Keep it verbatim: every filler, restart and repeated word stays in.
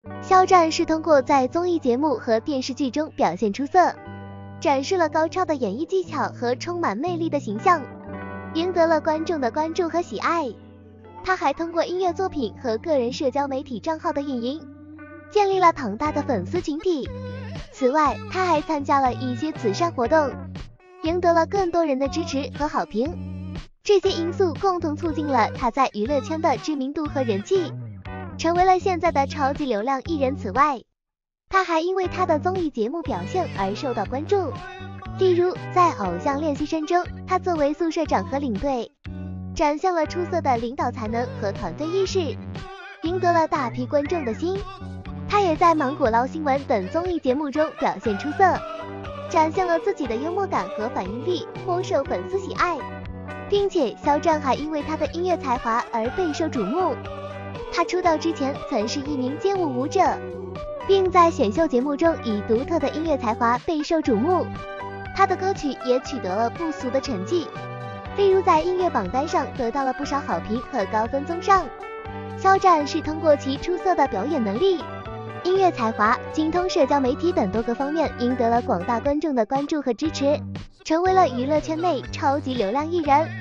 肖战是通过在综艺节目和电视剧中表现出色，展示了高超的演绎技巧和充满魅力的形象，赢得了观众的关注和喜爱。他还通过音乐作品和个人社交媒体账号的运营，建立了庞大的粉丝群体。此外，他还参加了一些慈善活动，赢得了更多人的支持和好评。这些因素共同促进了他在娱乐圈的知名度和人气，成为了现在的超级流量艺人。此外，他还因为他的综艺节目表现而受到关注，例如在偶像练习生中，他作为宿舍长和领队，展现了出色的领导才能和团队意识，赢得了大批观众的心。他也在芒果捞新闻等综艺节目中表现出色，展现了自己的幽默感和反应力，颇受粉丝喜爱。并且肖战还因为他的音乐才华而备受瞩目。他出道之前曾是一名街舞舞者，并在选秀节目中以独特的音乐才华备受瞩目。他的歌曲也取得了不俗的成绩，例如在音乐榜单上得到了不少好评和高分综上。肖战是通过其出色的表演能力、音乐才华、精通社交媒体等多个方面，赢得了广大观众的关注和支持，成为了娱乐圈内超级流量艺人。